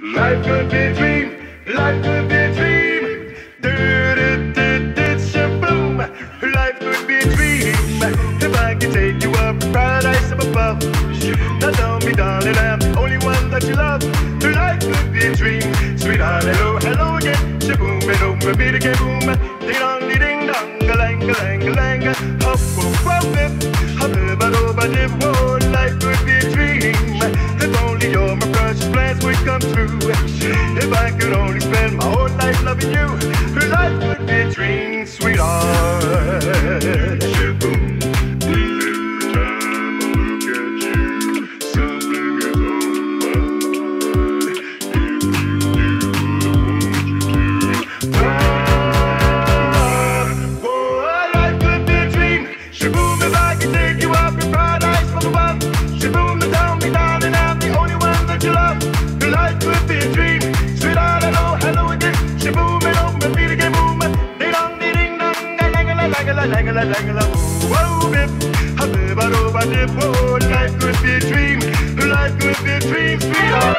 Life could be a dream, life could be a dream. Shaboom. Life could be a dream. If I could take you up to paradise up above. Now tell me, darling, I'm the only one that you love. Life could be a dream. Sweetheart, hello, hello again. Shaboom, hello, baby, boom. Ding dong, ding dong, galang, galang, galang. Hop, hop, hop, hip. Oh, life could be a dream. If only all my precious plans would come true. If I could only spend my whole life loving you, life could be a dream, sweetheart. Shaboom. Every time I look at you, something is on my mind. If you knew what I want you to. Life could be a dream. Shaboom, if I could take you up in paradise from above. Shaboom, to tell me, darling, I'm the only one that you love. Life could be a dream. Sweetheart, hello, hello again. Shaboom, hello, baby, boom. Ding dong, ding dong, whoa, bip. Oh, life could be a dream. Life could be a dream, sweetheart.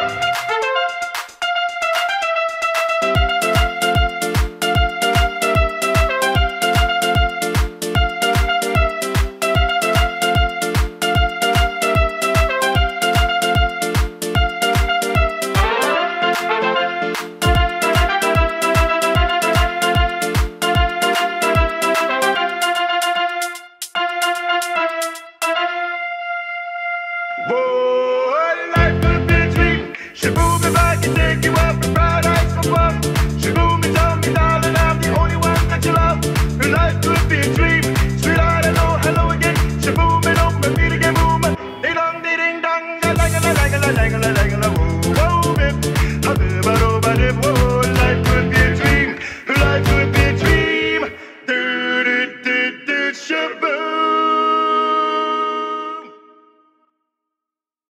Whoa, life could be a dream. Shaboom, if I could take you up and ride.